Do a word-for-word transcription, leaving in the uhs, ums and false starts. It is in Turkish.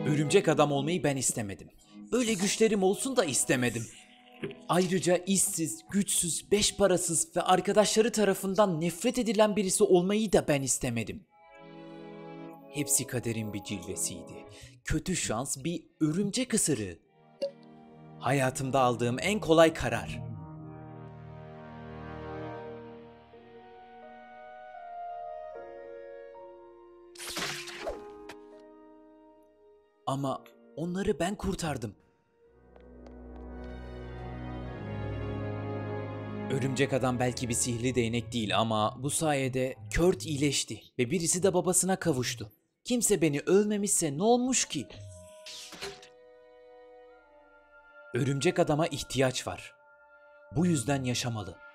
Örümcek adam olmayı ben istemedim. Böyle güçlerim olsun da istemedim. Ayrıca işsiz, güçsüz, beş parasız ve arkadaşları tarafından nefret edilen birisi olmayı da ben istemedim. Hepsi kaderin bir cilvesiydi. Kötü şans bir örümcek ısırığı. Hayatımda aldığım en kolay karar. Ama onları ben kurtardım. Örümcek adam belki bir sihirli değnek değil ama bu sayede Kurt iyileşti ve birisi de babasına kavuştu. Kimse beni övmemişse ne olmuş ki? Örümcek adama ihtiyaç var. Bu yüzden yaşamalı.